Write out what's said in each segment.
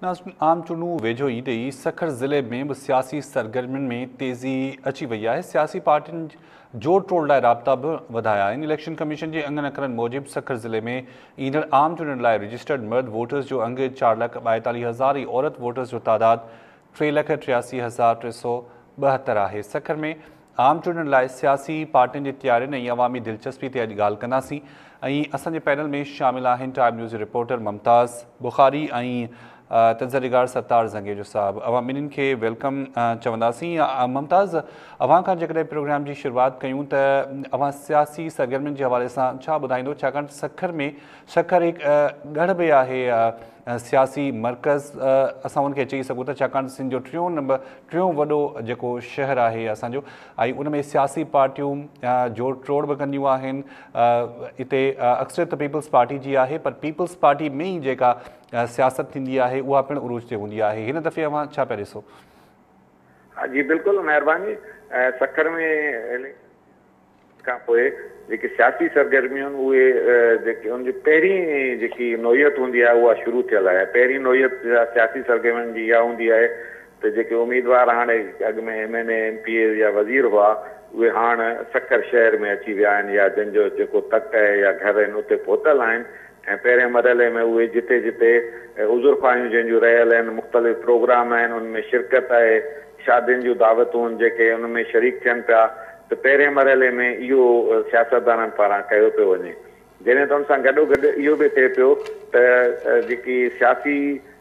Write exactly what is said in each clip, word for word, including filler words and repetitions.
नाज़रीन, आम चूंडूं वेझो ईंदे ई सखर ज़िले में बि सियासी सरगर्मियुनि में तेज़ी अची वई आहे। सियासी पार्टियुनि जोड़ टोड़ लाइ राब्ता बि वधाया आहिनि। इलेक्शन कमीशन जे अंगनि अखरनि मूजिबि सखर ज़िले में ईंदड़ आम चूंडनि लाइ रजिस्टर्ड मर्द वोटर्स जो अंग चार लख ॿाएतालीह हज़ार ऐं औरत वोटर्स जो तादादु टे लख टियासी हज़ार टे सौ ॿहतरि आहे। सखर में आम चूंडनि लाइ सियासी पार्टियुनि जी तयारियुनि ऐं अवामी दिलचस्पी ते अॼु ॻाल्हि कंदासीं। ऐं असांजे पैनल में शामिल आहिनि Time News reporter Mumtaz Bukhari ऐं तंज़निगार सत्तार ज़ंगेजो साहब। अवां ॿिन्हिनि खे वेलकम चवंदासीं। मुमताज़, अवां खां जेकॾहिं प्रोग्राम जी शुरूआत कयूं त अवां सियासी सरगर्मियुनि जे हवाले सां छा ॿुधाईंदो, छाकाणि सखर में सखर हिकु गढ़ बि आहे सियासी मर्कज़ असां उनखे चई सघूं था, छाकाणि सिंध जो टियों नंबर टियों वॾो जेको शहर आहे असांजो, ऐं उन में सियासी पार्टियूं जोड़ टोड़ बि कंदियूं आहिनि। हिते अक्सरियत पीपल्स पार्टी जी आहे, पर पीपल्स पार्टी में ई जेका सियासत थींदी आहे उहा पिणु उरूज ते हूंदी आहे। हिन दफ़े अवां छा पिया ॾिसो? हा जी, बिल्कुलु महिरबानी। सखर में खां पोइ जेके सियासी सरगर्मियूं आहिनि उहे जेके उनजी पहिरीं जेकी नोयत हूंदी आहे उहा शुरू थियल आहे। पहिरीं नोयत सियासी सरगर्मियुनि जी इहा हूंदी आहे त जेके उम्मीदवार हाणे अॻु में M N A M P A या वज़ीर हुआ उहे हाणे सखर शहर में अची विया आहिनि, या जंहिंजो जेको तक आहे या घर आहिनि उते पहुतल आहिनि। ऐं पहिरें मरहले में उहे जिते जिते उज़ुर्फ़ायूं जंहिंजूं रहियल आहिनि, मुख़्तलिफ़ प्रोग्राम आहिनि, उनमें शिरकत आहे, शादियुनि जूं दावतूं आहिनि जेके उनमें शरीक थियनि पिया, त पहिरें मरहले में इहो सियासतदाननि पारां कयो पियो वञे। जॾहिं त हुन सां गॾो गॾु इहो बि थिए पियो त जेकी सियासी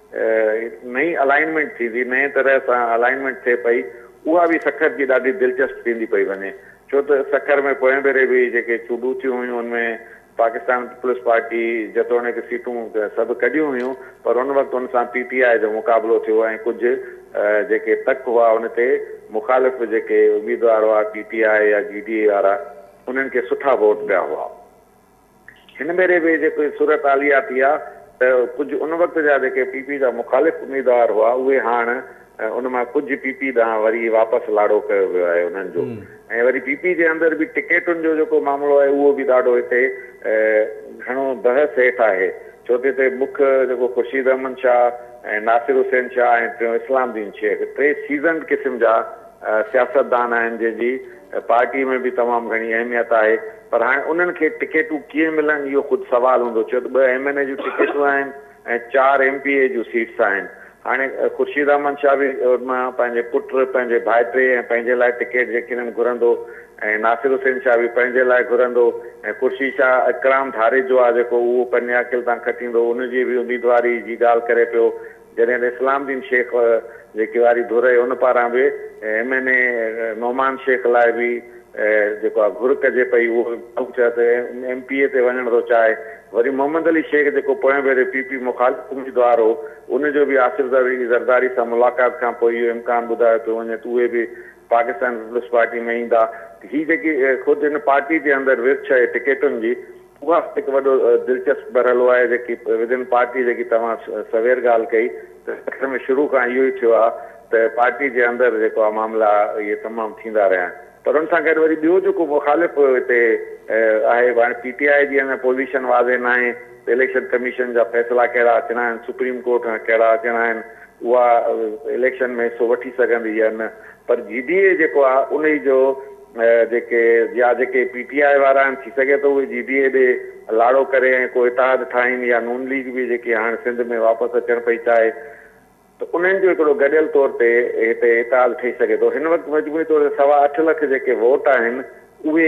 नई अलाइनमेंट थींदी, नए तरह सां अलाइनमेंट थिए पई, उहा बि सखर जी ॾाढी दिलचस्प थींदी पई वञे। छो त सखर में पोएं भेरे बि जेके चूंडूं थियूं हुयूं उनमें पाकिस्तान पीपल्स पार्टी जेतोणीकि सीटूं सभु कढियूं हुयूं, पर उन वक़्तु हुन सां पी टी आई जो मुक़ाबिलो थियो ऐं कुझु जेके तक हुआ उन ते मुखालिफ़ जेके उम्मीदवार हुआ पी टी आई या जी डी ए वारा, उन्हनि खे सुठा वोट पिया हुआ। हिन भेरे बि जेके सूरत हालिया थी आहे त कुझु उन वक़्त जा जेके पी पी जा मुखालिफ़ उम्मीदवार हुआ उहे हाणे उन मां कुझु पी पी ॾांहुं वरी वापसि लाड़ो कयो वियो आहे उन्हनि जो। ऐं वरी पी पी जे अंदरि बि टिकेटुनि जो जेको मामिलो आहे उहो बि ॾाढो हिते घणो बहस हेठि आहे। छो त हिते मुख्य जेको ख़ुर्शीद अहमद शाह ऐं नासिर हुसैन शाह ऐं टियों इस्लामदीन शेख, टे सीज़न क़िस्म जा सियासतदान आहिनि जंहिंजी पार्टी में बि तमामु घणी अहमियत आहे। पर हाणे उन्हनि खे टिकेटूं कीअं मिलनि इहो ख़ुदि सुवालु हूंदो, छो त ॿ एम एन ए जूं टिकेटूं आहिनि ऐं चारि एम पी ए जूं सीट्स आहिनि। हाणे ख़ुर्शीद अहमद शाह बि मां पंहिंजे पुट, पंहिंजे भाइटे ऐं पंहिंजे लाइ टिकेट जेके हिननि घुरंदो, ऐं नासिर हुसैन शाह बि पंहिंजे लाइ घुरंदो, ऐं ख़ुर्शीद शाह इकराम धारे जो आहे जेको उहो पन्याकिल तां खटींदो, उनजी बि उम्मीदवारी जी ॻाल्हि करे पियो। जॾहिं त इस्लामदीन शेख जेकी वारी धुर आहे उन पारां बि M N A Noman Shaikh लाइ बि जेको आहे घुर कजे पई, उहो चए त एम पी ए ते वञण थो चाहे। वरी मोहम्मद अली शेख जेको पोएं भेरे पी पी मुखालिफ़ उम्मीदवार हो, उनजो बि आसिफ ज़रदारी सां मुलाक़ात खां पोइ इहो इम्कान ॿुधायो पियो वञे त उहे बि पाकिस्तान पीपल्स पार्टी में ईंदा। हीअ जेकी ख़ुदि हिन पार्टी जे अंदरि विर्छ आहे टिकेटुनि जी, उहा हिकु वॾो दिलचस्प बरहलो आहे जेकी विदिन पार्टी जेकी तव्हां सवेर ॻाल्हि कई त में शुरू खां इहो ई थियो आहे त पार्टी जे अंदरि जेको आहे मामला इहे तमामु थींदा रहिया आहिनि। पर हुन सां गॾु वरी ॿियो जेको मुखालिफ़ हिते आहे, हाणे पी टी आई जी अञा पोज़ीशन वाज़े न आहे त इलेक्शन कमीशन जा फ़ैसिला कहिड़ा अचणा आहिनि, सुप्रीम कोर्ट कहिड़ा अचणा आहिनि, उहा इलेक्शन में हिसो वठी सघंदी या न। पर जी डी ए जेको आहे उन जो जेके या जेके पी टी आई वारा आहिनि, थी सघे थो उहे जी डी ए ॾे लाड़ो करे ऐं को इतिहाद ठाहिनि, या नून लीग बि जेकी हाणे सिंध में वापसि अचणु पई चाहे, त उन्हनि जो हिकिड़ो गॾियल तौर ते हिते इतिहाद ठही सघे थो। हिन वक़्तु मजबूरी तौर ते सवा अठ लख जेके वोट आहिनि उहे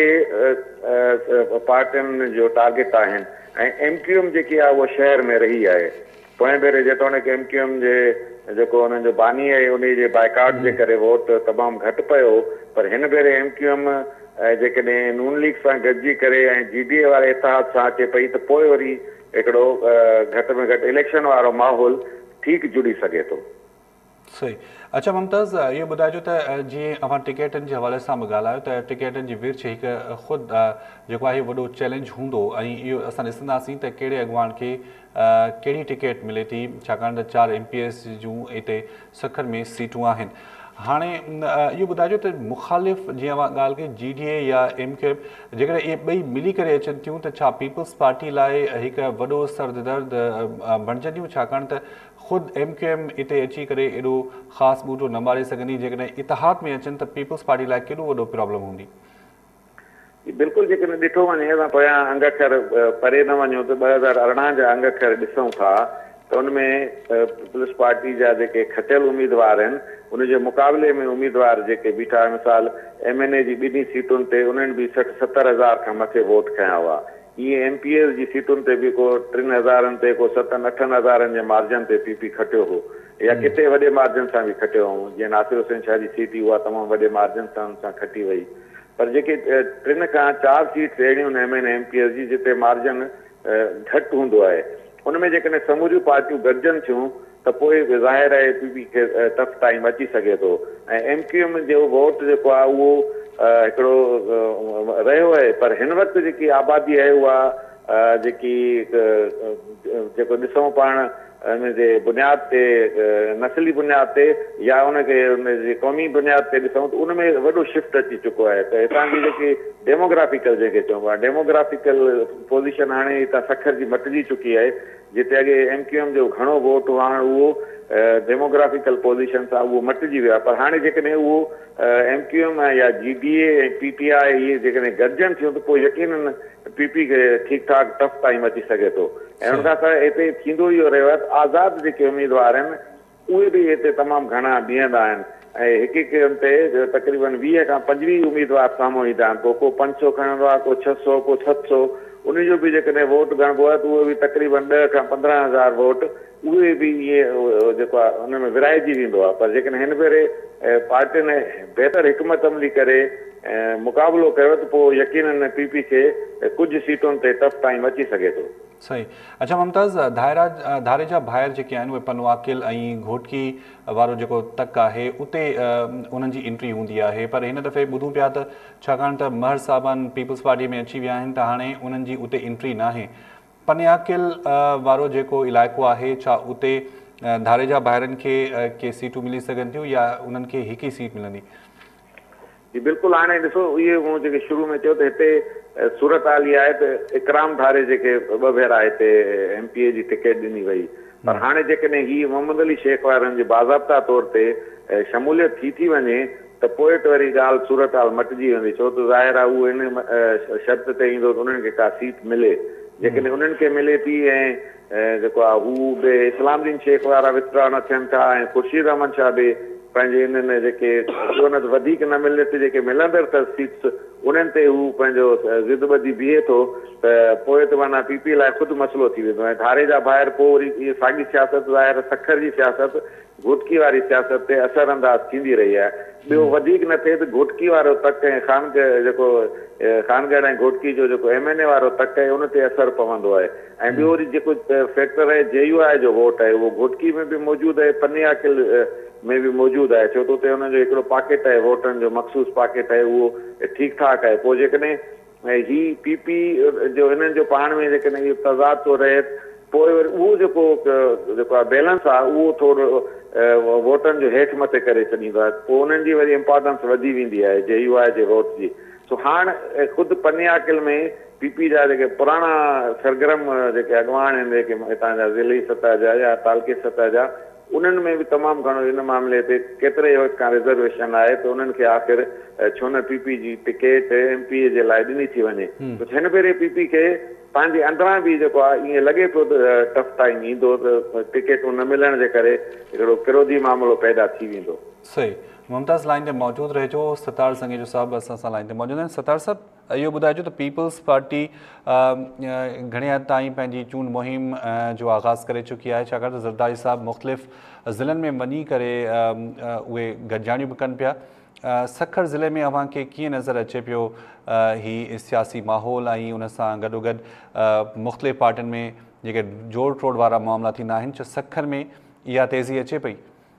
पार्टियुनि जो टारगेट आहिनि। ऐं एम क्यू एम जेकी आहे उहा शहर में रही आहे। पोएं भेरे जेतोणीकि एम क्यू एम जे जेको हुननि जो बानी आहे उन जे बाइकाट जे करे वोट तमामु घटि पियो, पर हिन भेरे एम क्यू एम जेकॾहिं नून लीग सां गॾिजी करे ऐं जी डी ए वारे इतिहाद सां अचे पई त पोइ वरी हिकिड़ो घटि में घटि इलेक्शन वारो माहौल ठीकु जुड़ी सघे थो। सही। अच्छा मुमताज़, इहो ॿुधाइजो त जीअं अवां टिकेटनि जे हवाले सां बि ॻाल्हायो त टिकेटनि जी विर्छ हिकु ख़ुदि जेको आहे वॾो चैलेंज हूंदो, ऐं इहो असां ॾिसंदासीं त कहिड़े अॻुवान खे कहिड़ी टिकेट मिले थी, छाकाणि त चारि एम पी एस जूं हिते सखर में सीटूं आहिनि। हाणे इहो ॿुधाइजो त मुख़ालिफ़ जीअं मां ॻाल्हि कई जी डी ए या एम क्यू एम जेकॾहिं इहे ॿई मिली करे अचनि थियूं त छा पीपल्स पार्टी लाइ हिकु वॾो सरदर्द बणजंदियूं छाकाणि त ख़ुदि एम क्यू एम हिते अची करे एॾो ख़ासि ॿूटो न मारे सघंदी जेकॾहिं इतिहाद में अचनि त पीपल्स पार्टी लाइ केॾो वॾो प्रॉब्लम हूंदी बिल्कुलु जेकॾहिं ॾिठो वञे असां पोयां अंग अखर परे न वञूं त ॿ हज़ार अरिड़हं जा अंग अखर ॾिसूं था त उनमें पीपल्स पार्टी जा जेके खटियल उम्मीदवार आहिनि उनजे मुक़ाबले में उम्मीदवार जेके बीठा मिसाल एम एन ए जी ॿिन्ही सीटुनि ते उन्हनि बि सठि सतरि हज़ार खां मथे वोट खयां हुआ ईअं एम पी एस जी सीटुनि ते बि को टिनि हज़ारनि ते को सतनि अठनि हज़ारनि जे मार्जन ते पी पी खटियो हो या किथे वॾे मार्जन सां बि खटियो हुओ जीअं नासिर हुसैन शाह जी सीट उहा तमामु वॾे मार्जन सां खटी वई पर जेके टिनि खां चारि सीट्स अहिड़ियूं आहिनि M N M P S जी जिते मार्जन घटि हूंदो आहे उनमें जेकॾहिं समूरियूं पार्टियूं गॾिजनि थियूं त पोइ ज़ाहिर आहे पी पी खे टफ टाइम अची सघे थो ऐं एम क्यू एम जो वोट जेको आहे उहो हिकिड़ो रहियो आहे पर हिन वक़्तु जेकी आबादी आहे उहा जेकी जेको ॾिसूं पाण हुनजे बुनियाद ते नस्ली बुनियाद ते या उनखे हुनजे क़ौमी बुनियाद ते ॾिसूं त उन में वॾो शिफ्ट अची चुको आहे त हितां जी जेकी डेमोग्राफिकल जेके चइबो आहे डेमोग्राफिकल पोज़ीशन हाणे हितां सखर जी मटिजी चुकी आहे जिते अॻे एम क्यू एम जो घणो वोट हो हाणे उहो डेमोग्राफिकल पोज़ीशन सां उहो मटिजी वियो आहे पर हाणे जेकॾहिं उहो एम क्यू एम या जी डी ए ऐं पी टी आई इहे जेकॾहिं गॾिजनि थियूं त पोइ यकीनन पी पी खे ठीकु ठाक टफ टाइम अची सघे थो ऐं उनखां सवाइ हिते थींदो इहो रहियो आहे त आज़ाद जेके उम्मीदवार आहिनि उहे बि हिते तमामु घणा बीहंदा आहिनि ऐं हिकु हिकु ते तक़रीबन वीह खां पंजवीह उम्मीदवार साम्हूं ईंदा आहिनि पोइ को पंज सौ खणंदो आहे को छह सौ को सत सौ उनजो बि जेकॾहिं वोट ॻणबो आहे त उहो बि तक़रीबन ॾह खां पंद्रहं हज़ार वोट उहे बि इहे जेको आहे उन में विराइजी वेंदो आहे पर जेकॾहिं हिन भेरे पार्टियुनि बहितर हिकमत अमली करे मुक़ाबिलो कयो त पोइ यकीनन पी पी खे कुझु सीटुनि ते टफ टाइम अची सघे थो सही अच्छा मुमताज़ धारा धारे जा ॿाहिरि जेके आहिनि उहे पनवाकिल ऐं घोटकी वारो जेको तक आहे उते उन्हनि जी एंट्री हूंदी आहे पर हिन दफ़े ॿुधूं पिया त छाकाणि त महर साहबान पीपल्स पार्टी में अची विया आहिनि त हाणे उन्हनि जी उते एंट्री न आहे पनयाकिल वारो जेको इलाइक़ो आहे छा उते धारे जा ॿाहिरनि खे के सीटूं मिली सघनि थियूं या उन्हनि खे हिकु ई सीट मिलंदी जी बिल्कुलु हाणे ॾिसो इहे मूं जेके शुरू में चयो त हिते सूरत हाल इहा आहे त इकराम धारे जेके ॿ भेरा हिते एम पी ए जी टिकट ॾिनी वई पर हाणे जेकॾहिं हीअ मोहम्मद अली शेख वारनि जे बाज़ाब्ता तौर ते शमूलियत थी थी वञे त पोइ त वरी ॻाल्हि सूरत हाल मटिजी वेंदी छो त ज़ाहिर आहे उहो हिन शर्त ते ईंदो त उन्हनि खे का सीट मिले जेकॾहिं उन्हनि खे मिले थी ऐं जेको आहे हू बि इस्लामुद्दीन शेख वारा वितरा न थियनि था ऐं ख़ुर्शीद अहमद शाह बि पंहिंजे हिननि जेके न वधीक न मिलनि ते जेके मिलंदड़ अथसि सीट्स उन्हनि ते हू पंहिंजो ज़िद ॿधी बीहे थो त पोइ त माना पी पी लाइ ख़ुदि मसइलो थी वेंदो ऐं धारे जा ॿाहिरि पोइ वरी इहा साॻी सियासत ज़ाहिर सखर जी सियासत घोटकी वारी सियासत ते असर अंदाज़ थींदी रही आहे ॿियो वधीक न थिए त घोटकी वारो तक ऐं खानगढ़ जेको खानगढ़ ऐं घोटकी जो जेको एम एन ए वारो तक आहे उन ते असरु पवंदो आहे ऐं ॿियो वरी जेको फैक्टर आहे जे यू आई जो वोट आहे उहो घोटकी में बि मौजूदु आहे पनियाकिल में बि मौजूदु आहे छो त उते हुनजो हिकिड़ो पॉकेट आहे वोटनि जो मखसूस पॉकेट आहे उहो ठीकु ठाक आहे पोइ जेकॾहिं ही पी पी जो हिननि जो पाण में जेकॾहिं इहो तज़ाद थो रहे पोइ वरी उहो जेको जेको आहे बैलेंस आहे उहो थोरो वोटनि जो हेठि मथे करे छॾींदो आहे पोइ उन्हनि जी वरी इम्पोर्टेंस वधी वेंदी आहे जे यू आई जे वोट जी सो हाणे ख़ुदि पनियाकिल में पी पी जा जेके पुराणा सरगर्म जेके अॻवान आहिनि जेके हितां जा ज़िली सतह जा या तालकी सतह जा उन्हनि में बि तमामु घणो हिन मामले ते केतिरे वक़्त खां रिज़र्वेशन आहे त उन्हनि खे आख़िर छो न पी पी जी टिकेट एम पी ए जे लाइ ॾिनी थी वञे त हिन भेरे पी पी खे पंहिंजे अंदरां बि जेको आहे ईअं लॻे पियो त टफ टाइम ईंदो त टिकेटूं न मिलण जे करे हिकिड़ो किरोधी मामिलो पैदा थी वेंदो सही मुमताज़ लाइन ते मौजूदु रहिजो सतार संगेजो साहब असां सां लाइन ते मौजूदु आहिनि सतार साहब इहो ॿुधाइजो त पीपल्स पार्टी घणे हद ताईं पंहिंजी चूंड मुहिम जो आगाज़ करे चुकी आहे छाकाणि त ज़रदारी साहब मुख़्तलिफ़ ज़िलनि में वञी करे उहे गॾिजाणियूं बि कनि पिया सखर ज़िले में अव्हांखे कीअं नज़र अचे पियो ही सियासी माहौल ऐं उन सां गॾोगॾु मुख़्तलिफ़ पार्टियुनि में जेके जोड़ टोड़ वारा मामला थींदा आहिनि छो सखर में इहा तेज़ी अचे पई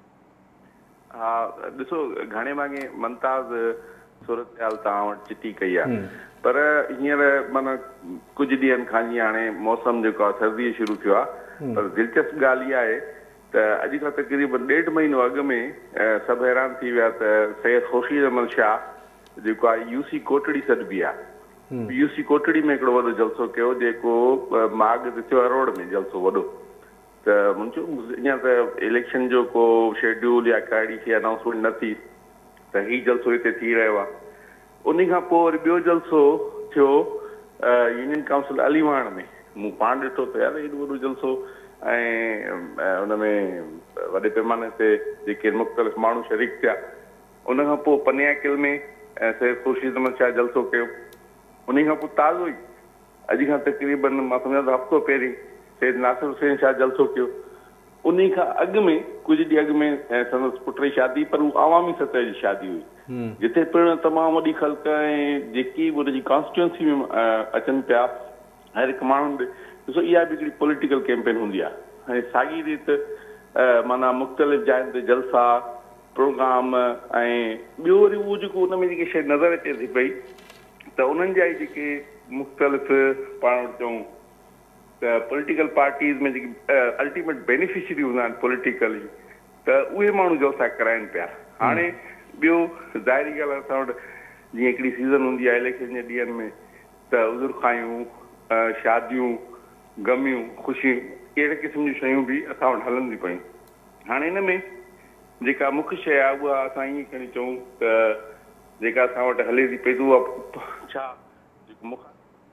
हा ॾिसो घणे भाङे मुमताज़ सूरत हाल तव्हां वटि चिटी कई आहे पर हींअर माना कुझु ॾींहंनि खां जीअं हाणे मौसम जेको आहे सर्दी शुरू थियो आहे पर दिलचस्प ॻाल्हि इहा आहे त त अॼु खां तक़रीबन ॾेढ महीनो अॻु में सभु हैरान थी विया त सैयद खुर्शीद अहमद शाह जेको आहे यूसी कोटड़ी सॾिबी आहे। यूसी कोटड़ी में हिकिड़ो वॾो जलसो कयो जेको माॻ ते थियो अरोड़ में जलसो वॾो। त मुंहिंजो अञा त इलेक्शन जो को शेड्यूल या काड़ी थी अनाउंसमेंट न थी त हीउ जलसो हिते थी रहियो आहे। उन खां पोइ वरी ॿियो जलसो थियो यूनियन काउंसिल अलीवाण में। मूं पाण ॾिठो त यार एॾो वॾो जलसो ऐं उन में वॾे पैमाने ते जेके मुख़्तलिफ़ माण्हू शरीक थिया। उन खां पोइ पनियाकिल में सैयद खुर्शीद अहमद शाह जलसो कयो। उन खां पोइ ताज़ो ई अॼु खां तक़रीबन मां सम्झां थो हफ़्तो पहिरीं सैयद नासिर हुसैन शाह जलसो कयो। उन खां अॻु में कुझु ॾींहं अॻु में संदसि पुट जी शादी, पर उहा आवामी सतह जी शादी हुई जिथे पिणु तमामु वॾी ख़ल्क़ ऐं जेकी बि हुनजी कॉन्स्टिट्यूंसी में अचनि पिया हर हिकु माण्हू ॾे। ॾिसो इहा बि हिकिड़ी पॉलिटिकल कैंपेन हूंदी आहे। ऐं साॻी रीति माना मुख़्तलिफ़ जायुनि ते जलसा प्रोग्राम ऐं ॿियो वरी उहो जेको उन में जेकी शइ नज़र अचे थी पई त उन्हनि जा ई जेके मुख़्तलिफ़ पाण वटि चऊं त पॉलिटिकल पार्टीज़ में जेकी अल्टीमेट बेनिफिशरी हूंदा आहिनि पॉलिटिकली त उहे माण्हू जलसा कराइनि पिया। हाणे ॿियो ज़ाहिरी ॻाल्हि असां वटि जीअं हिकिड़ी सीज़न हूंदी आहे इलेक्शन जे ॾींहंनि में त उज़ुर खायूं शादियूं गमियूं ख़ुशियूं अहिड़े क़िस्म जूं शयूं बि असां वटि हलंदियूं पियूं। हाणे हिन में जेका मुख्य शइ आहे उहा असां ईअं खणी चऊं त जेका असां वटि हले थी पई त उहा छा जेको मुख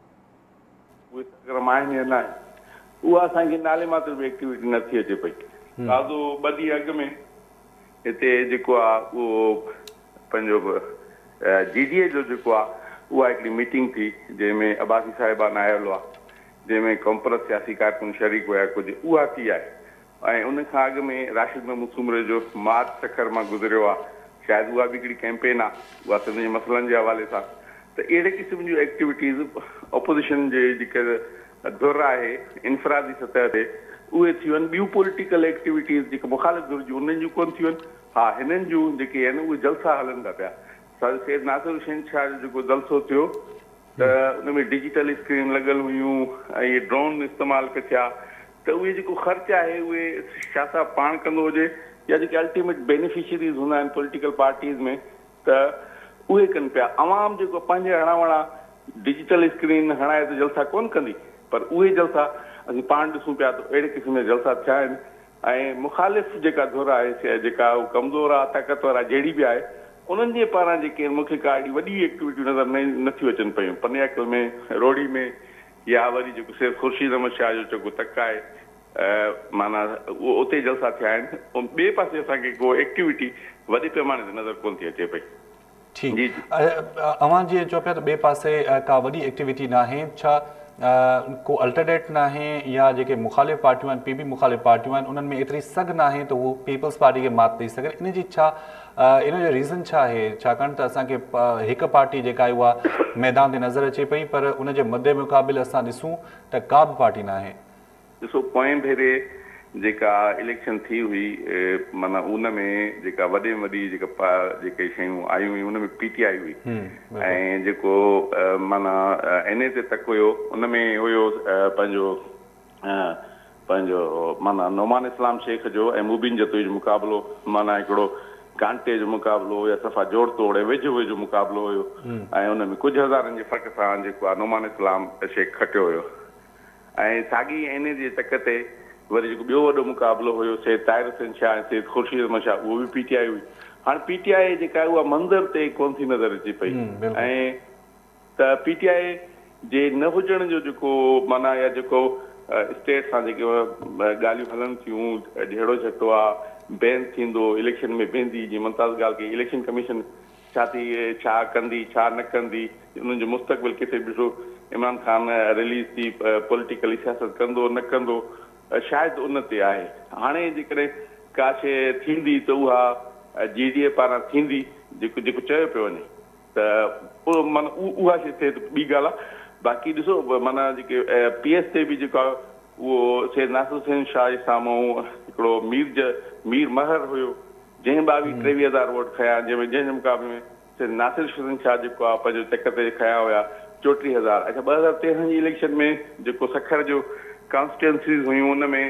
उहे प्रोग्राम आहिनि या न आहे उहा असांखे नाले मात्र बि एक्टिविटी नथी अचे पई। ताज़ो ॿ ॾींहं अॻु में हिते जेको आहे उहो पंहिंजो जी डी ए जो जेको आहे उहा हिकिड़ी मीटिंग थी जंहिंमें अब्बासी साहिबान आयल हुआ, जंहिंमें कॉम्परस सियासी कारकुन शरीक हुया कुझु, उहा थी आहे। ऐं उन खां अॻु में राशिद महमूद सूमरे जो मार्च सखर मां गुज़रियो आहे। शायदि उहा बि हिकिड़ी कैंपेन आहे उहा सिंध जे मसइलनि जे हवाले सां। त अहिड़े क़िस्म जूं एक्टिविटीज़ अपोज़िशन जे जेके धुर आहे इनफरादी सतह ते उहे थियूं आहिनि। ॿियूं पॉलिटिकल एक्टिविटीज़ जेके मुख़ालिफ़ धुर जूं उन्हनि जूं कोन थियूं आहिनि। हा, हिननि जूं जेके आहिनि उहे जलसा हलनि था पिया। सैयद नासिर हुसैन शाह जो जेको जलसो थियो त उन में डिजिटल स्क्रीन लॻल हुयूं ऐं इहे ड्रोन इस्तेमालु कया थिया त उहे जेको ख़र्चु आहे उहे छा सा पाण कंदो हुजे या जेके अल्टीमेट बेनिफिशरीज़ हूंदा आहिनि पॉलिटिकल पार्टीज़ में त उहे कनि पिया। आवाम जेको पंहिंजे हणा वणा डिजिटल स्क्रीन हणाए त जलसा कोन कंदी, पर उहे जलसा असीं पाण ॾिसूं पिया त अहिड़े क़िस्म जा जलसा थिया आहिनि। ऐं मुख़ालिफ़ जेका धुर आहे जेका उहा कमज़ोर आहे ताक़तवर आहे जहिड़ी बि आहे उन्हनि जे पारां जेके मूंखे का एॾी वॾी एक्टिविटियूं नज़र न नथियूं अचनि पियूं। पनियाकल में रोड़ी में या वरी जेको सैयद खुर्शीद अहमद शाह जो जेको तक आहे माना उहो उते जलसा थिया आहिनि। ऐं ॿिए पासे असांखे को एक्टिविटी वॾे पैमाने ते नज़र कोन थी अचे पई। ठीकु, अवां जीअं चओ पिया त ॿिए पासे का वॾी एक्टिविटी न आहे, छा को अल्टरनेट न आहे या जेके मुख़ालिफ़ पार्टियूं आहिनि पी बी मुख़ालिफ़ पार्टियूं आहिनि उन्हनि में एतिरी सघ न आहे त उहो पीपल्स पार्टी खे मात ॾेई सघे? इन जी छा इन जो रीज़न छा आहे? छाकाणि त असांखे हिकु पार्टी जेका आहे उहा मैदान ते नज़र अचे पई पर उन जे मदे मुक़ाबिल असां ॾिसूं त का बि पार्टी न आहे। ॾिसो पोएं भेरे जेका इलेक्शन थी हुई माना उन में जेका वॾे में वॾी जेका जेके शयूं आयूं हुयूं उन में पी टी आई हुई ऐं जेको माना एन ए ते तक हुयो उन में हुयो पंहिंजो पंहिंजो माना नोमान इस्लाम शेख जो ऐं मुबीन जतोई जो मुक़ाबिलो, माना हिकिड़ो कांटे जो मुक़ाबिलो या सफ़ा जोड़ तोड़ वेझो वेझो मुक़ाबिलो हुयो ऐं उन में कुझु हज़ारनि जे फ़र्क़ सां जेको आहे नोमान इस्लाम शेख खटियो हुयो। ऐं साॻी एन ए जे तक ते वरी जेको ॿियो वॾो मुक़ाबिलो हुयो सैयद ताहिर हुसैन शाह ऐं सैयद खुर्शीद अहमद शाह, उहो बि पी टी आई हुई। हाणे पी टी आई जेका आहे उहा मंज़र ते कोन थी नज़र अचे पई ऐं त पी टी आई जे न हुजण जो जेको माना या जेको स्टेट सां जेके ॻाल्हियूं हलनि थियूं जहिड़ो झटो आहे बैन थींदो इलेक्शन में वेंदी, जीअं मुमताज़ ॻाल्हि कई इलेक्शन कमीशन छा थी छा कंदी छा न कंदी, उन्हनि जो मुस्तक़बिल किथे ॾिसो इमरान ख़ान रिलीज़ थी पॉलिटिकली सियासत कंदो न कंदो शायदि उन ते आहे। हाणे जेकॾहिं का शइ थींदी त उहा जी डी ए पारां थींदी जेको जेको चयो पियो वञे त उहो माना उहा शइ थिए त ॿी ॻाल्हि आहे। बाक़ी ॾिसो माना जेके पी एस ते बि जेको आहे उहो सैयद नासिर हुसैन शाह जे साम्हूं हिकिड़ो मीर ज मीर महर हुयो जंहिं ॿावीह टेवीह हज़ार वोट खया, जंहिंमें जंहिंजे मुक़ाबले में सैयद नासिर हुसैन शाह जेको आहे पंहिंजो तक ते खया हुया चोटीह हज़ार। अच्छा ॿ हज़ार तेरहं जी इलेक्शन में जेको सखर जो कॉन्स्टिट्यूंसीज़ हुयूं उन में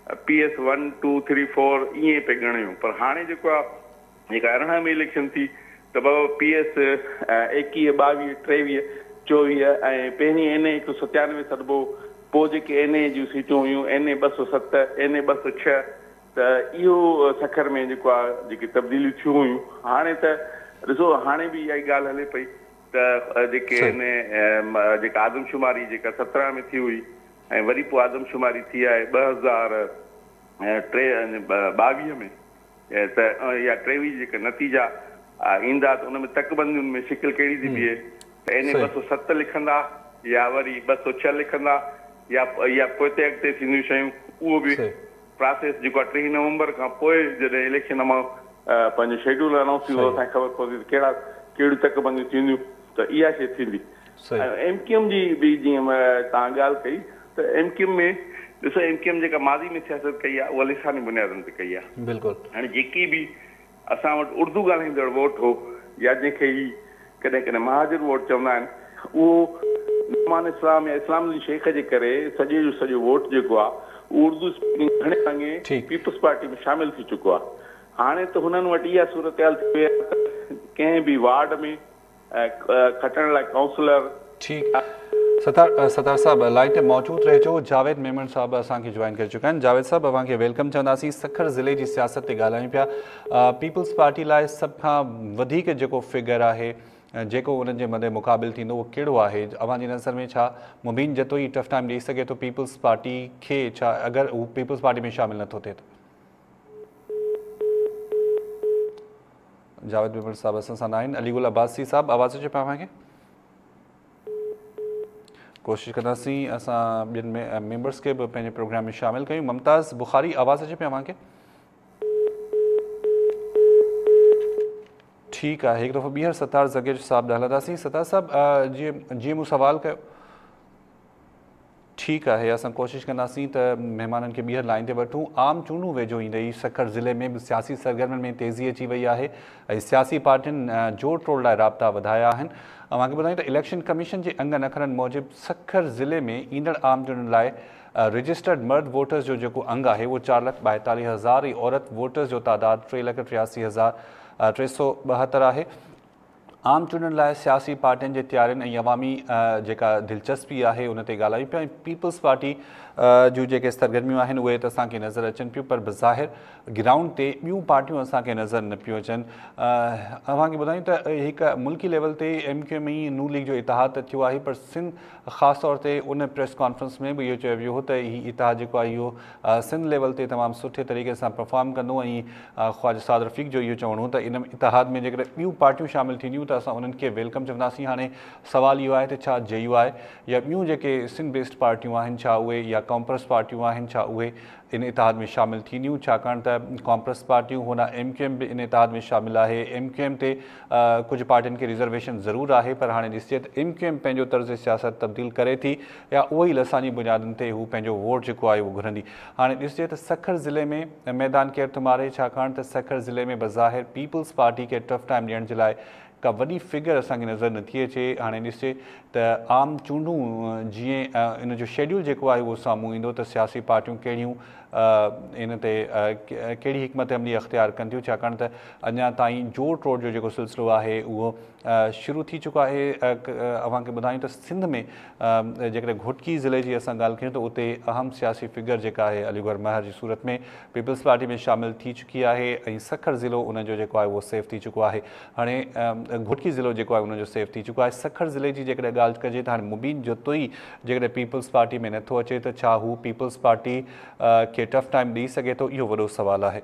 P S one two three four ईअं पे ॻणियूं, पर हाणे जेको आहे जेका अरिड़हं में इलेक्शन थी त बाबा पी एस एकवीह ॿावीह टेवीह चोवीह ऐं पहिरीं एन ए हिकु सौ सतानवे सदबो, पोइ जेके एन ए जूं सीटूं हुयूं एन ए ॿ सौ सत एन ए ॿ सौ छह, त इहो सखर में जेको आहे जेकी तब्दीलियूं थियूं हुयूं। हाणे त ॾिसो हाणे बि इहा ई ॻाल्हि हले पई त जेके इन जेका आदमशुमारी जेका सत्रहं में थी हुई ऐं वरी पोइ आदमशुमारी थी आहे ॿ हज़ार टे ॿावीह में, त या टेवीह जेके नतीजा ईंदा त उन में तकबंदियुनि में शिकिल कहिड़ी थी बीहे, त एन ए ॿ सौ सत लिखंदा या वरी ॿ सौ छह लिखंदा या या पोइते अॻिते थींदियूं शयूं। उहो बि प्रोसेस जेको आहे टीह नवंबर खां पोइ जॾहिं इलेक्शन मां पंहिंजो शेड्यूल अनाउंस थी वियो असांखे ख़बर पवंदी त कहिड़ा कहिड़ियूं तकबंदियूं थींदियूं, त इहा शइ थींदी। एम क्यू एम जी बि जीअं तव्हां ॻाल्हि कई त एम क्यू एम में ॾिसो एम क्यू एम जेका माज़ी में सियासत कई आहे उहा लिसानी बुनियादनि ते कई आहे। बिल्कुलु हाणे जेकी बि असां वटि उर्दू ॻाल्हाईंदड़ वोट हो या जंहिंखे ही कॾहिं कॾहिं महाजर वोट चवंदा आहिनि, उहो नुमान इस्लाम या इस्लाम जी शेख जे करे सॼे जो सॼो वोट जेको आहे उहो उर्दू घणे भाङे पीपल्स पार्टी में शामिल थी चुको आहे। हाणे त हुननि वटि इहा सूरत हाल थी वई आहे त कंहिं बि वार्ड में खटण लाइ काउंसलर ठीकु आहे। सतार सतार साहब लाइन ते मौजूद रहिजो। जावेद मेमन साहब असांखे जॉइन करे चुका आहिनि। जावेद साहब अवांखे वेलकम चवंदासीं। सखर ज़िले जी सियासत ते ॻाल्हायूं पिया। पीपल्स पार्टी लाइ सभ खां वधीक जेको फिगर आहे जेको उन्हनि जे मदे मुक़ाबिल थींदो उहो कहिड़ो आहे? अवांजी नज़र में छा मुबीन जतोई टफ टाइम ॾेई सघे थो पीपल्स पार्टी खे, छा अगरि हू पीपल्स पार्टी में शामिल नथो थिए त? जावेद मेमन साहब असां सां न आहिनि। अलीगुल अब्बासी साहब आवाज़ अचे पिया अव्हांखे? कोशिशि कंदासीं असां ॿियनि में मेंबर्स खे बि पंहिंजे प्रोग्राम में शामिल कयूं। मुमताज़ बुखारी आवाज़ अचे पिया अव्हांखे? ठीकु आहे, हिकु दफ़ो ॿीहर सतार ज़गेर साहब ॾांहुं हलंदासीं। सतार साहब जीअं जीअं मूं सुवालु कयो, ठीकु आहे, असां कोशिशि कंदासीं त महिमाननि खे ॿीहर लाइन ते वठूं। आम चूंडूं वेझो ईंदे सखर ज़िले में बि सियासी सरगर्मियुनि में तेज़ी अची वई आहे ऐं सियासी पार्टियुनि जोड़ टोड़ लाइ राब्ता वधाया आहिनि। अव्हांखे ॿुधायूं त इलेक्शन कमीशन जे अंगनि अखरनि मूजिबि सखर ज़िले में ईंदड़ आम चूंडुनि लाइ रजिस्टर्ड मर्द वोटर्स जो जेको अंग आहे उहो चारि लख ॿाएतालीह हज़ार ऐं औरत वोटर्स जो तादादु टे लख टियासी हज़ार टे सौ ॿाहतरि आहे। आम चूंडुनि लाइ सियासी पार्टियुनि जे तयारियुनि ऐं अवामी जेका दिलचस्पी आहे उन ते ॻाल्हायूं पिया। पीपल्स पार्टी जूं जेके सरगर्मियूं आहिनि उहे त असांखे नज़र अचनि पियूं, पर बज़ाहिर ग्राउंड ते ॿियूं पार्टियूं असांखे नज़र न पियूं अचनि। अव्हांखे ॿुधायूं त हिकु मुल्की लेवल ते एम क्यू एम ई नून लीग जो इतिहाद त थियो आहे, पर सिंध ख़ासि तौर ते उन प्रेस कॉन्फ्रेंस में बि इहो चयो वियो हो त हीउ इतिहाद जेको आहे इहो सिंध लेवल ते तमामु सुठे तरीक़े सां परफॉर्म कंदो ऐं ख़्वाजा साद रफ़ीक जो इहो चवणो हो त इन इतिहाद में जेकॾहिं ॿियूं पार्टियूं शामिल थींदियूं त असां उन्हनि खे वेलकम चवंदासीं। हाणे सुवालु इहो आहे त छा जे यू आई या ॿियूं जेके सिंध बेस्ड पार्टियूं आहिनि छा उहे या कॉम्प्रेस पार्टियूं आहिनि छा उहे इन इतिहाद में शामिल थींदियूं? छाकाणि त कॉम्प्रेस पार्टियूं हुन एम क्यू एम बि इन इतिहाद में शामिल आहे। एम क्यू एम ते कुझु पार्टियुनि खे रिज़र्वेशन ज़रूरु आहे, पर हाणे ॾिसिजे त एम क्यू एम पंहिंजो तर्ज़ सियासत तब्दील करे थी या उहो ई लसानी बुनियादुनि ते हू पंहिंजो वोट जेको आहे उहो घुरंदी। हाणे ॾिसिजे त सखर ज़िले में मैदान केरु थो मारे, छाकाणि त सखर ज़िले में बज़ाहिर पीपल्स पार्टी खे टफ टाइम ॾियण जे लाइ का वॾी फिगर असांखे नज़र नथी अचे। हाणे ॾिसिजे त आम चूंडूं जीअं इन जो शेड्यूल जेको आहे उहो साम्हूं ईंदो त सियासी पार्टियूं कहिड़ियूं इन ते कहिड़ी हिकमत अमली अख़्तियार कनि थियूं, छाकाणि त अञा ताईं जोड़ टोड़ जो जेको सिलसिलो आहे उहो शुरू थी चुको आहे। अव्हांखे ॿुधायूं त सिंध में जेकॾहिं घोटकी ज़िले जी असां ॻाल्हि कयूं त उते अहम सियासी फिगर जेका आहे अलीगढ़ महर जी सूरत में पीपल्स पार्टी में शामिल थी चुकी आहे ऐं सखर ज़िलो उनजो जेको आहे उहो सेफ थी चुको आहे। हाणे घोटकी ज़िलो जेको आहे उनजो सेफ थी चुको आहे। सखर ज़िले जी जेकॾहिं ॻाल्हि कजे त हाणे मुबीन जतोई जेकॾहिं पीपल्स पार्टी में नथो अचे त छा हू पीपल्स पार्टी खे टफ टाइम ॾेई सघे थो? इहो वॾो सुवालु आहे।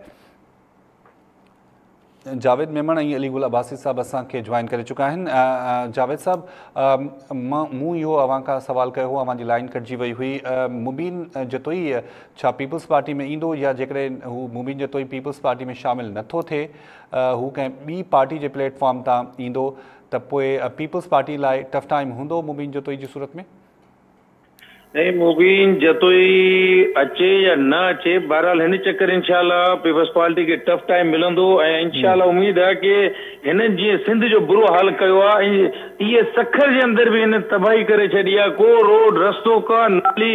जावेद मेमन ऐं अलीगुल अब्बासी साहब असांखे जॉइन करे चुका आहिनि। जावेद साहब मां मूं इहो अव्हां खां सुवालु कयो हो, अव्हांजी लाइन कटिजी वई हुई। मुबीन जतोई छा पीपल्स पार्टी में ईंदो या जेकॾहिं हू मुबीन जतोई पीपल्स पार्टी में शामिल नथो थिए, हू कंहिं ॿी पार्टी जे प्लेटफॉर्म तां ईंदो त पोइ पीपल्स पार्टी लाइ टफ टाइम हूंदो मुबीन जतोई जी सूरत में? नहीं मुबीन जतोई अचे या न अचे बहरहाल हिन चक्कर इंशाल्लाह पीपल्स पार्टी के टफ टाइम मिलंदो ऐं इंशाल्लाह उम्मीद है कि हिन जी सिंध जो बुरो हाल कयो आहे ऐं ये सखर जे अंदर भी हिन तबाही करे छॾी आहे को रोड रस्तो का नाली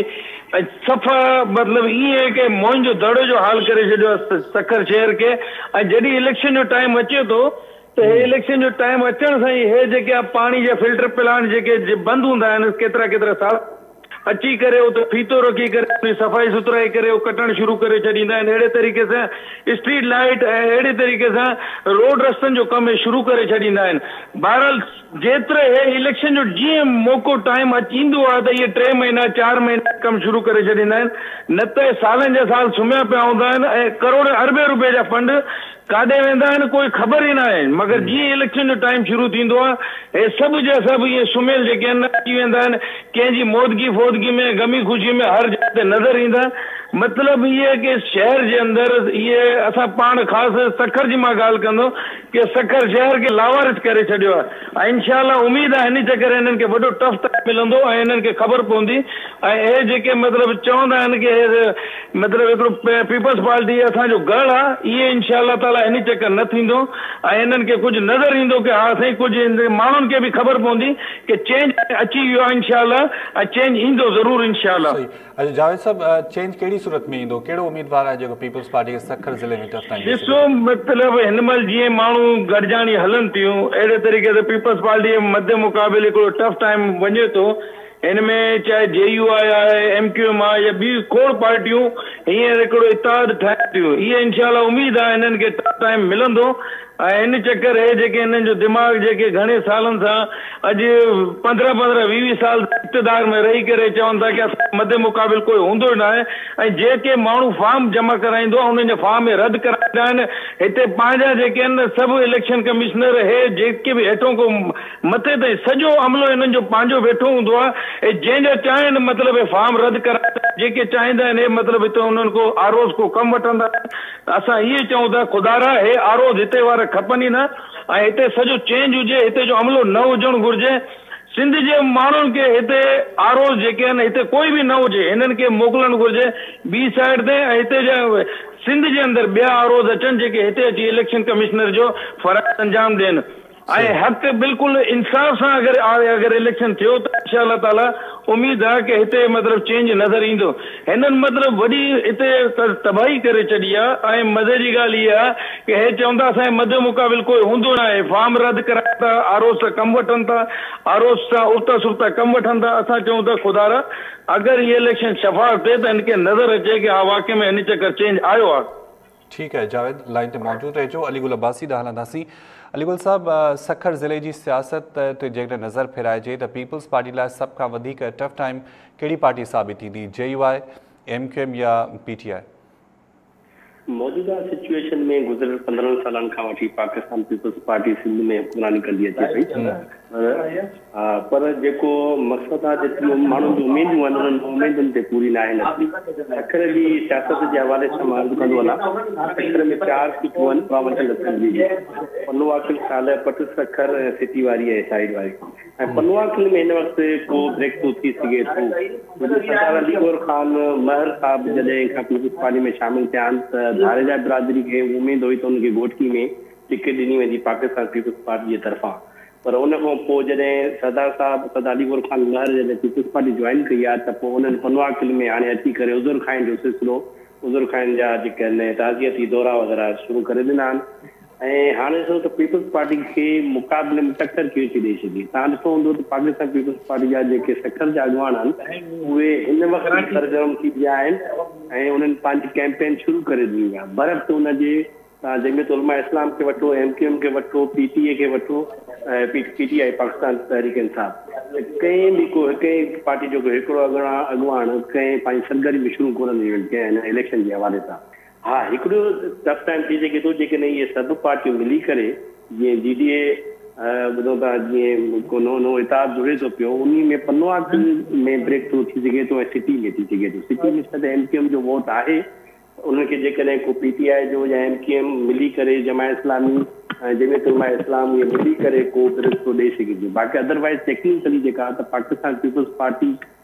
सफ़ा मतलब ये कि मोइन जो दड़ो जो हाल करे छॾियो सखर शहर के ऐं जॾहिं इलेक्शन जो टाइम अचे थो तो हे इलेक्शन जो टाइम अचण सां ई हे जेके पानी जा फिल्टर प्लांट जेके बंदि हूंदा आहिनि केतिरा केतिरा साल अची करे उते फीतो रखी करे सफ़ाई सुथराई करे कटण शुरू करे छॾींदा आहिनि अहिड़े तरीक़े सां स्ट्रीट लाइट ऐं अहिड़े तरीक़े सां रोड रस्तनि जो कमु शुरू करे छॾींदा आहिनि बहरहाल जेतिरे हे इलेक्शन जो जीअं मौक़ो टाइम ईंदो आहे त इहे टे महीना चार महीना कमु शुरू करे छॾींदा आहिनि न त सालनि जा साल सुम्हिया पिया हूंदा आहिनि ऐं करोड़ अरबे रुपए जा फंड काॾे वेंदा आहिनि कोई ख़बर ई न आहे मगर जीअं इलेक्शन जो टाइम शुरू थींदो आहे हे सभु जा सभु इहे सुम्हियल जेके आहिनि अची वेंदा आहिनि कंहिंजी मौदगी फ़ौदगी में गमी ख़ुशी में हर जॻह ते नज़र ईंदा मतिलबु इहे कि शहर जे अंदरि इहे असां पाण ख़ासि सखर जी मां ॻाल्हि कंदो कि सखर शहर खे लावारिस करे छॾियो आहे ऐं इनशाला उमेद आहे हिन चक्कर हिननि खे वॾो टफ टाइम मिलंदो ऐं हिननि खे ख़बर पवंदी ऐं हे जेके मतिलबु चवंदा आहिनि कि मतिलबु हिकिड़ो पीपल्स पार्टी असांजो गढ़ आहे इहे इनशाला ताला हिन चक्कर न थींदो ऐं हिननि खे कुझु नज़र ईंदो कि हा साईं कुझु माण्हुनि खे बि ख़बर पवंदी कि चेंज अची वियो आहे इनशाला ऐं चेंज ईंदो ज़रूरु इनशाला। अच्छा जावेद साहब चेंज कहिड़ी सूरत में ईंदो कहिड़ो उम्मीदवार आहे जेको पीपल्स पार्टी सखर ज़िले में टफ टाइम ॾिसो मतिलबु हिन महिल जीअं माण्हू गॾिजाणी हलनि थियूं अहिड़े तरीक़े ते पीपल्स पार्टी मध्य मुक़ाबिले हिकिड़ो टफ टाइम वञे थो हिन में चाहे जे यू आई आहे एम क्यू एम आहे या ॿी खोड़ पार्टियूं हींअर हिकिड़ो इतिहाद ठाहिनि थियूं इहे इनशाला उमेद आहे हिननि खे टफ टाइम मिलंदो ऐं हिन चक्कर हे जेके हिननि जो दिमाग़ जेके घणे सालनि सां अॼु पंद्रहं पंद्रहं वीह वीह साल इक़्तिदार में रही करे चवनि था कि असां मध्य मुक़ाबिल कोई हूंदो न आहे ऐं जेके माण्हू फॉर्म जमा कराईंदो आहे उन्हनि जे फॉर्म में रद्द कराईंदा आहिनि हिते पंहिंजा जेके आहिनि सभु इलेक्शन कमिश्नर हे जेके बि हेठों को मथे ताईं सॼो अमलो हिननि जो पंहिंजो वेठो हूंदो आहे ऐं जंहिंजा चाहिनि मतिलबु हे फॉर्म रद्द कराईंदा जेके चाहींदा आहिनि हे मतिलबु हिते उन्हनि को आरोज़ को कमु वठंदा असां इहे चऊं था ख़ुदारा हे आरोज़ हिते वारा खपनि ई न ऐं हिते सॼो चेंज हुजे हिते जो अमलो न हुजणु घुरिजे सिंध जे माण्हुनि खे हिते आरोज़ जेके आहिनि हिते कोई बि न हुजे हिननि खे मोकिलणु घुरिजे ॿी साइड ते ऐं हिते जा सिंध जे अंदरि ॿिया आरोज़ अचनि जेके हिते अची इलेक्शन कमिश्नर जो फ़र्ज़ु अंजाम ॾियनि ऐं हक़ बिल्कुलु इंसाफ़ सां अगरि अगरि इलेक्शन थियो त इंशाअल्लाह ताला उमेद आहे कि हिते मतिलबु चेंज नज़र ईंदो हिननि मतिलबु वॾी हिते तबाही करे छॾी आहे ऐं मज़े जी ॻाल्हि इहा आहे कि हे चवंदा असांजे मध्य मुक़ाबिल कोई हूंदो न आहे फॉर्म रद्द कराइनि था आरोज़ सां कमु वठनि था आरोज़ सां उल्टा सुल्टा कमु वठनि था असां चऊं था ख़ुदारा अगरि इहे इलेक्शन शफ़ाफ़ थिए त हिनखे नज़र अचे कि हा वाक़ई में हिन चक्कर चेंज आयो आहे। ठीक है जावेद लाइन ते मौजूद रहिजो अलीगुल अब्बासी ॾांहुं हलंदासीं अलीगुल साहब सखर ज़िले जी सियासत ते जेकॾहिं नज़र फेराइजे त पीपल्स पार्टी लाइ सभ खां वधीक टफ टाइम कहिड़ी पार्टी साबित थींदी J U I M Q M या पी टी आई मौजूदा सिचुएशन में गुज़िरियल पंद्रहं सालनि खां वठी पाकिस्तान पीपल्स पार्टी सिंध में हुकूमरानी कंदी अचे पई पर जेको मक़सदु आहे जेतिरियूं माण्हुनि जूं उमेदूं आहिनि उन्हनि उमेदुनि ते पूरी न आहिनि नथी सखर जी सियासत जे हवाले सां मां अर्ज़ु कंदो वञा सखर में चारि सीटूं आहिनि पावंजल असांजी पनुआखिल साल पट सखर ऐं सिटी वारी ऐं साइड वारी ऐं पनुआखिल में हिन वक़्तु को ब्रेक थ्रू थी सघे थो सरदार अली गौर ख़ान महर साहिब जॾहिं खां पीपल्स पार्टी में शामिल थिया आहिनि त धारेजा बिरादरी खे उमेद हुई त हुनखे घोटकी में टिकट ॾिनी वेंदी पाकिस्तान पीपल्स पार्टी जे तरफ़ां पर उन खां पोइ जॾहिं सरदार साहिब सरदार अली गौर ख़ान महर जॾहिं पीपल्स पार्टी जॉइन कई आहे त पोइ उन्हनि पनुआखिल में हाणे अची करे उज़ुर खाइन जो सिलसिलो उज़ुर खाइन जा जेके आहिनि ताज़ियती दौरा वग़ैरह शुरू करे ॾिना आहिनि ऐं हाणे ॾिसो त पीपल्स पार्टी खे मुक़ाबले में टक्कर कीअं थी ॾेई छॾी तव्हां ॾिठो हूंदो त पाकिस्तान पीपल्स पार्टी जा जेके सखर जा अॻवान आहिनि उहे इन वक़्तु सरगर्म थी विया आहिनि ऐं उन्हनि पंहिंजी कैंपेन शुरू करे ॾिनी आहे बरक़्त उनजे तव्हां जमियत उलमा इस्लाम खे वठो एम क्यू एम खे वठो पी टी ए खे वठो ऐं पी टी आई पाकिस्तान तहरीक इंसाफ़ कंहिं बि को कंहिं पार्टी जो हिकिड़ो अॻवा अॻवान कंहिं पंहिंजी सरगर्मी शुरू कोन कया आहिनि इलेक्शन जे हवाले सां हा हिकिड़ो टफ टाइम थी सघे थो जेकॾहिं इहे सभु पार्टियूं मिली करे जीअं जी डी ए ॿुधो था जीअं को नओं नओं इतिहाद जुड़े थो पियो उन में पनुआखिल में ब्रेक थ्रू थी सघे थो ऐं सिटी में थी सघे थो सिटी में त एम क्यू एम जो वोट आहे उनखे जेकॾहिं को पी टी आई जो या एम क्यू एम मिली करे जमा इस्लामी ऐं जमियत उलमा इस्लाम इहे मिली करे को ब्रेक थ्रू ॾेई सघे थी बाक़ी अदरवाइज़ टेक्निकली जेका त पाकिस्तान पीपल्स पार्टी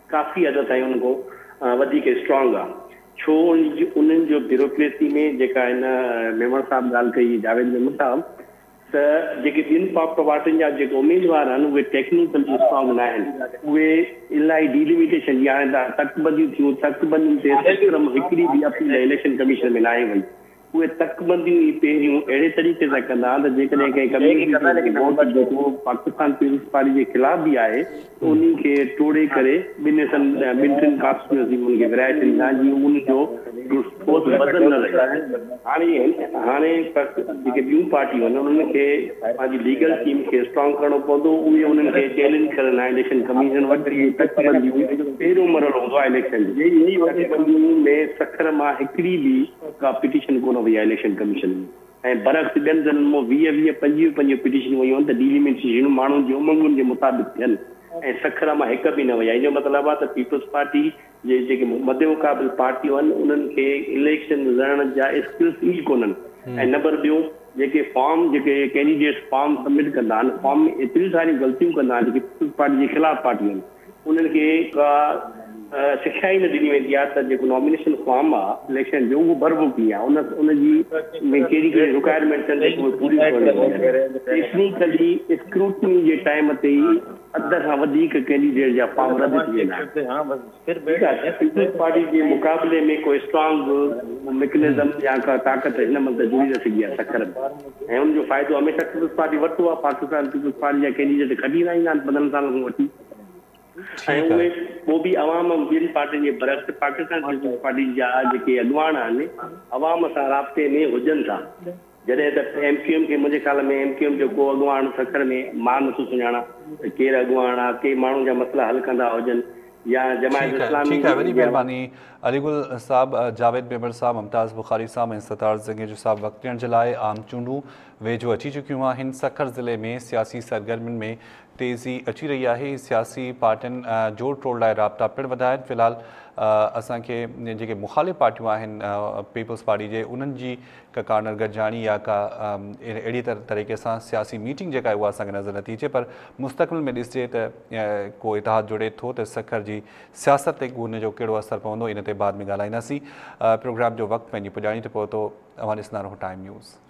काफ़ी हद ताईं उनको वधीक स्ट्रॉन्ग आहे। छो उन्हनि जो ब्यूरोक्रेसी में जेका हिन मेमण साहब ॻाल्हि कई, जावेद मेमण साहब, त जेके ॿिनि पार्टियुनि जा जेके उमेदवार आहिनि उहे टेक्निकली स्ट्रॉन्ग न आहिनि। उहे इलाही डिलिमिटेशन जी हाणे तकबंदियूं थियूं, तकबंदियुनि ते हिकिड़ी बि अपील इलेक्शन कमीशन में न आहे वई। उहे तकबंदियूं ई पहिरियों अहिड़े तरीक़े सां कंदा त जेकॾहिं कंहिं कम्यूनिटी वोट जेको पाकिस्तान पीपुल्स पार्टी जे ख़िलाफ़ बि आहे उन खे टोड़े करे ॿिनि ॿिनि टिनि कॉन्स्टिट्यूंसी उनखे विराए छॾींदा जीअं उनजो ठोस वज़न न रहे। हाणे हाणे जेके ॿियूं पार्टियूं आहिनि उन्हनि खे पंहिंजी लीगल टीम खे स्ट्रॉन्ग करणो पवंदो। उहे उन्हनि खे चैलेंज करण लाइ इलेक्शन कमीशन वटि तकबंदियूं पहिरियों मरल हूंदो आहे इलेक्शन जो। तकबंदियूं में सखर मां हिकिड़ी बि का पिटीशन कोन वई आहे इलेक्शन कमीशन में। ऐं बरक्स ॿियनि ज़िलनि मां वीह वीह पंजवीह पंजवीह पिटीशन वयूं आहिनि त डिलिमिटेशन माण्हुनि जी उमंगुनि जे मुताबिक़ थियनि, ऐं सखर मां हिकु बि न वई आहे। इन जो मतिलबु आहे त पीपुल्स पार्टी जे जेके मध्य मुक़ाबिल पार्टियूं आहिनि उन्हनि खे इलेक्शन लड़ण जा स्किल्स ई कोन्हनि। ऐं नंबर ॿियो, जेके फॉर्म जेके कैंडिडेट्स फॉर्म सबमिट कंदा आहिनि, फॉर्म में एतिरियूं सारियूं ग़लतियूं कंदा आहिनि जेके पीपुल्स पार्टी जे ख़िलाफ़ पार्टियूं आहिनि, उन्हनि खे का सिखिया ई न ॾिनी वेंदी आहे त जेको नॉमिनेशन फॉर्म आहे इलेक्शन जो उहो भरबो कीअं आहे, उन उनजी में कहिड़ी कहिड़ी रिक्वायरमेंट्स आहिनि उहे पूरी टेक्निकली स्क्रूटनी जे टाइम ते ई अध खां वधीक कैंडिडेट जा फॉर्म रद्द थी वेंदा आहिनि। पीपुल्स पार्टी जे मुक़ाबले में कोई स्ट्रॉन्ग मैकेनिज़म या का ताक़त हिन महिल त जुड़ी न सघी आहे सखर में, ऐं उनजो फ़ाइदो हमेशह पीपुल्स पार्टी वरितो आहे। पाकिस्तान पीपुल्स पार्टी जा कैंडिडेट कढी न ईंदा आहिनि पंद्रहंनि सालनि खां वठी, ऐं उहे पोइ बि अवाम ॿियनि पार्टियुनि जे बरक्स पाकिस्तान पीपुल्स पार्टी जा जेके अॻुवान आहिनि अवाम सां राब्ते में हुजनि था। जॾहिं त एम क्यू एम खे मुंहिंजे ख़्याल में एम क्यू एम जो को अॻुवान सखर में मां नथो सुञाणा त केरु अॻुवान आहे, के माण्हुनि जा मसइला हल कंदा हुजनि या जमायत इस्लामी। ठीक है, वरी मेहरबानी अलीगुल साहब, जावेद मेमण साहब, मुमताज़ बुखारी साहब ऐं सतार ज़ंगेजो साहब। वक़्त ॾियण जे लाइ आम चूंडूं वेझो अची चुकियूं आहिनि। सखर ज़िले में सियासी सरगर्मियुनि में तेज़ी अची रही आहे। सियासी पार्टियुनि जोड़ टोड़ लाइ राब्ता पिणु वधाया आहिनि। फ़िलहाल असांखे जेके मुख़ालिफ़ पार्टियूं आहिनि पीपुल्स पार्टी जे, उन्हनि जी का कार्नर गॾिजाणी या का अहिड़ी तरीक़े सां सियासी मीटिंग जेका आहे उहा असांखे नज़र नथी अचे, पर मुस्तक़बिल में ॾिसिजे त को इतिहाद जुड़े थो त सखर जी सियासत ते उनजो कहिड़ो असरु पवंदो, इन ते बाद में ॻाल्हाईंदासीं। प्रोग्राम जो वक़्तु पंहिंजी पुॼाणी ते पहुतो। अवां ॾिसंदा रहो टाइम न्यूज़।